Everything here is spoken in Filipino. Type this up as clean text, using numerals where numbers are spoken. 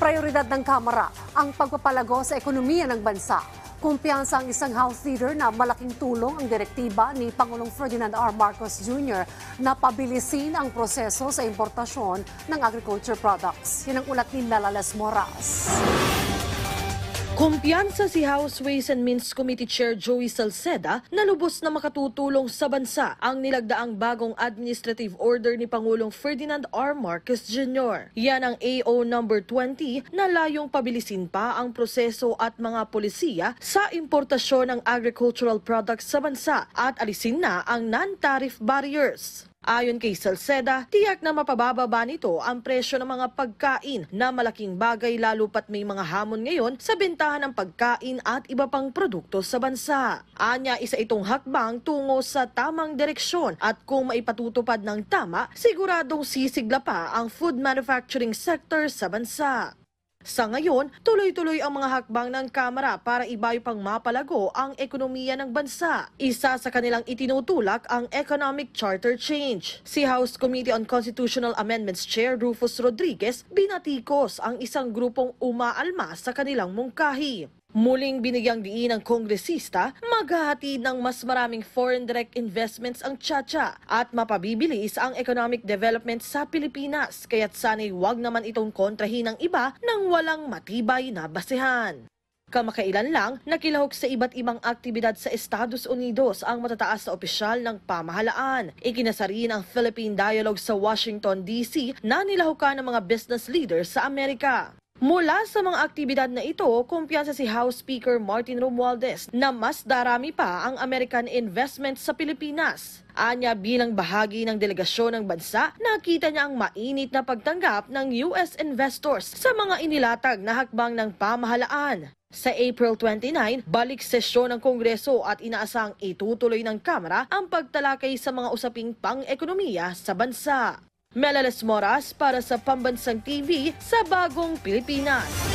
Prioridad ng Kamara ang pagpapalago sa ekonomiya ng bansa. Kumpiyansa ang isang House Leader na malaking tulong ang direktiba ni Pangulong Ferdinand R. Marcos Jr. na pabilisin ang proseso sa importasyon ng agriculture products. Yan ang ulat ni Melales Moras. Kumpiyansa si House Ways and Means Committee Chair Joey Salceda na lubos na makatutulong sa bansa ang nilagdaang bagong administrative order ni Pangulong Ferdinand R. Marcos Jr. Yan ang AO number 20 na layong pabilisin pa ang proseso at mga polisiya sa importasyon ng agricultural products sa bansa at alisin na ang non-tariff barriers. Ayon kay Salceda, tiyak na mapabababa nito ang presyo ng mga pagkain na malaking bagay lalo pat may mga hamon ngayon sa bentahan ng pagkain at iba pang produkto sa bansa. Anya, isa itong hakbang tungo sa tamang direksyon at kung maipatutupad ng tama, siguradong sisigla pa ang food manufacturing sector sa bansa. Sa ngayon, tuloy-tuloy ang mga hakbang ng Kamara para ibayo pang mapalago ang ekonomiya ng bansa. Isa sa kanilang itinutulak ang Economic Charter Change. Si House Committee on Constitutional Amendments Chair Rufus Rodriguez binatikos ang isang grupong umaalma sa kanilang mungkahi. Muling binigyang diin ng kongresista, maghahatid ng mas maraming foreign direct investments ang Tsa-Tsa at mapabibilis ang economic development sa Pilipinas, kaya't sana'y wag naman itong kontrahin ng iba nang walang matibay na basehan. Kamakailan lang, nakilahok sa iba't ibang aktibidad sa Estados Unidos ang matataas na opisyal ng pamahalaan. Ikinasarin ang Philippine Dialogue sa Washington, D.C. na nilahukan ng mga business leaders sa Amerika. Mula sa mga aktibidad na ito, kumpiyansa si House Speaker Martin Romualdez na mas darami pa ang American investment sa Pilipinas. Anya, bilang bahagi ng delegasyon ng bansa, nakita niya ang mainit na pagtanggap ng US investors sa mga inilatag na hakbang ng pamahalaan. Sa April 29, balik sesyon ng Kongreso at inaasang itutuloy ng Kamara ang pagtalakay sa mga usaping pang-ekonomiya sa bansa. Melales Moras para sa Pambansang TV sa Bagong Pilipinas.